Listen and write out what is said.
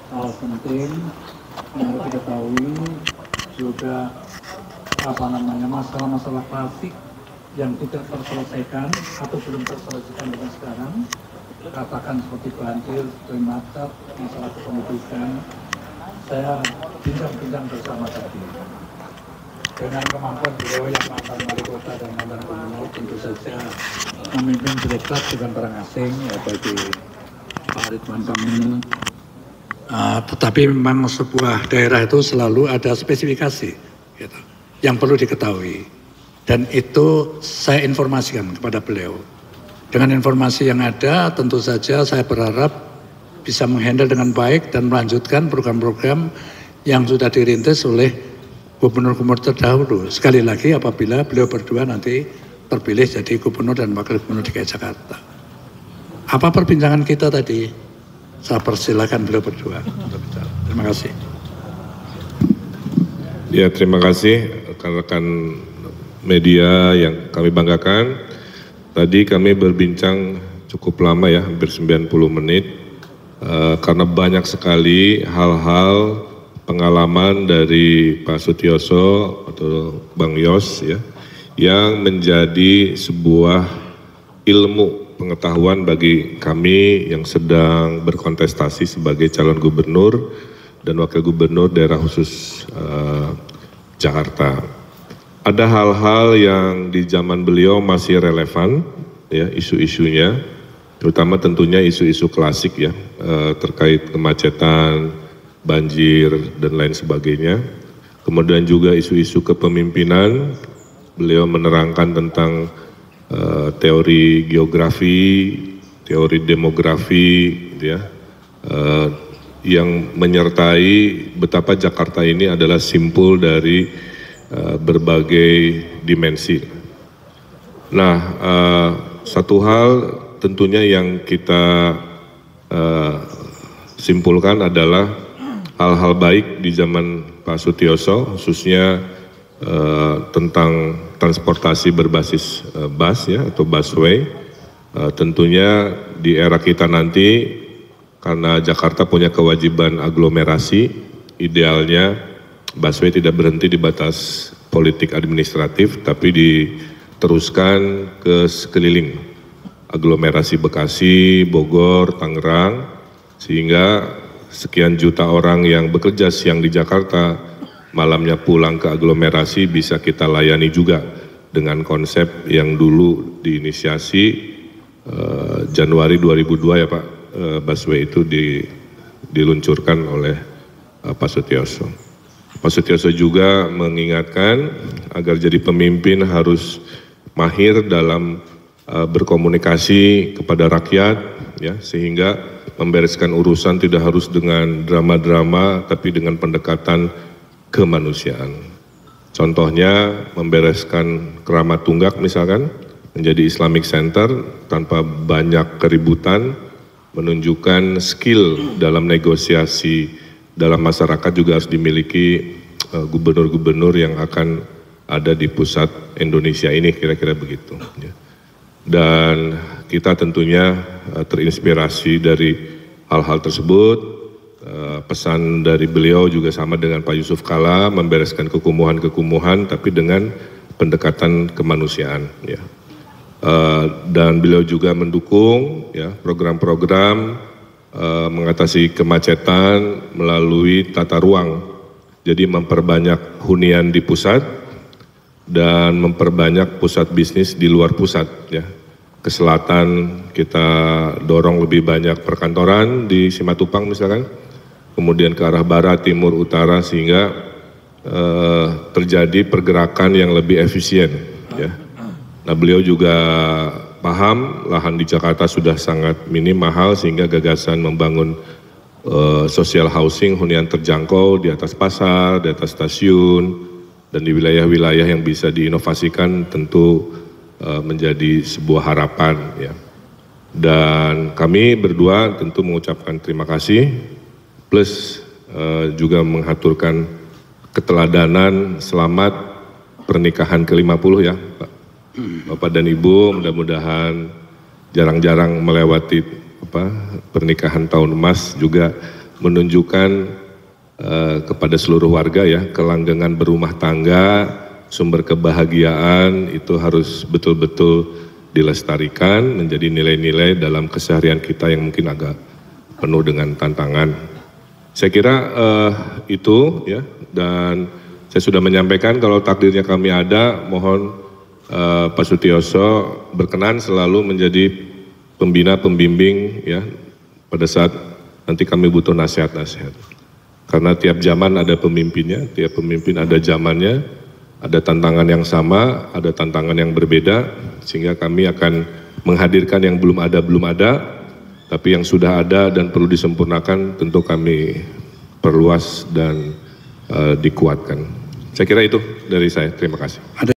hal penting yang harus diketahui juga masalah-masalah klasik yang tidak terselesaikan atau belum terselesaikan dengan sekarang, katakan seperti banjir, seperti macet, masalah kependudukan. Saya bincang-bincang bersama tadi dengan kemampuan beliau yang mantan wali kota dan mantan gubernur, tentu saja memimpin direktorat dengan orang asing ya bagi Pak Ridwan Kamil. Tetapi memang sebuah daerah itu selalu ada spesifikasi gitu, yang perlu diketahui, dan itu saya informasikan kepada beliau. Dengan informasi yang ada tentu saja saya berharap bisa menghandle dengan baik dan melanjutkan program-program yang sudah dirintis oleh gubernur-gubernur terdahulu. Sekali lagi apabila beliau berdua nanti terpilih jadi gubernur dan wakil gubernur DKI Jakarta. Apa perbincangan kita tadi? Saya persilakan beliau berdua untuk bicara. Terima kasih. Ya, terima kasih rekan-rekan media yang kami banggakan. Tadi kami berbincang cukup lama ya, hampir 90 menit. Karena banyak sekali hal-hal pengalaman dari Pak Sutioso atau Bang Yos ya, yang menjadi sebuah ilmu pengetahuan bagi kami yang sedang berkontestasi sebagai calon gubernur dan wakil gubernur daerah khusus Jakarta. Ada hal-hal yang di zaman beliau masih relevan ya, isu-isunya, terutama tentunya isu-isu klasik ya, terkait kemacetan, banjir dan lain sebagainya. Kemudian juga isu-isu kepemimpinan, beliau menerangkan tentang teori geografi, teori demografi, ya, yang menyertai betapa Jakarta ini adalah simpul dari berbagai dimensi. Nah, satu hal tentunya yang kita simpulkan adalah hal-hal baik di zaman Pak Sutioso, khususnya tentang transportasi berbasis bus ya atau busway. Tentunya di era kita nanti karena Jakarta punya kewajiban aglomerasi, idealnya busway tidak berhenti di batas politik administratif tapi diteruskan ke sekeliling aglomerasi Bekasi, Bogor, Tangerang, sehingga sekian juta orang yang bekerja siang di Jakarta malamnya pulang ke aglomerasi bisa kita layani juga dengan konsep yang dulu diinisiasi Januari 2002 ya Pak, busway itu diluncurkan oleh Pak Sutioso. Pak Sutioso juga mengingatkan agar jadi pemimpin harus mahir dalam berkomunikasi kepada rakyat ya, sehingga membereskan urusan tidak harus dengan drama-drama tapi dengan pendekatan kemanusiaan. Contohnya membereskan Keramat Tunggak misalkan menjadi Islamic Center tanpa banyak keributan, menunjukkan skill dalam negosiasi dalam masyarakat juga harus dimiliki gubernur-gubernur yang akan ada di pusat Indonesia ini, kira-kira begitu. Dan kita tentunya terinspirasi dari hal-hal tersebut. Pesan dari beliau juga sama dengan Pak Yusuf Kalla, membereskan kekumuhan-kekumuhan tapi dengan pendekatan kemanusiaan ya. Dan beliau juga mendukung ya program-program mengatasi kemacetan melalui tata ruang. Jadi memperbanyak hunian di pusat dan memperbanyak pusat bisnis di luar pusat ya. Ke selatan kita dorong lebih banyak perkantoran di Simatupang misalkan, kemudian ke arah barat, timur, utara, sehingga terjadi pergerakan yang lebih efisien ya. Nah, beliau juga paham lahan di Jakarta sudah sangat minim, mahal, sehingga gagasan membangun social housing, hunian terjangkau di atas pasar, di atas stasiun, dan di wilayah-wilayah yang bisa diinovasikan tentu menjadi sebuah harapan ya. Dan kami berdua tentu mengucapkan terima kasih, plus juga mengaturkan keteladanan selamat pernikahan ke-50 ya Pak. Bapak dan Ibu, mudah-mudahan jarang-jarang melewati pernikahan tahun emas juga menunjukkan kepada seluruh warga ya, kelanggengan berumah tangga, sumber kebahagiaan itu harus betul-betul dilestarikan menjadi nilai-nilai dalam keseharian kita yang mungkin agak penuh dengan tantangan. Saya kira itu ya, dan saya sudah menyampaikan kalau takdirnya kami ada, mohon Pak Sutioso berkenan selalu menjadi pembina, pembimbing ya pada saat nanti kami butuh nasihat-nasihat. Karena tiap zaman ada pemimpinnya, tiap pemimpin ada zamannya, ada tantangan yang sama, ada tantangan yang berbeda, sehingga kami akan menghadirkan yang belum ada, tapi yang sudah ada dan perlu disempurnakan tentu kami perluas dan dikuatkan. Saya kira itu dari saya, terima kasih.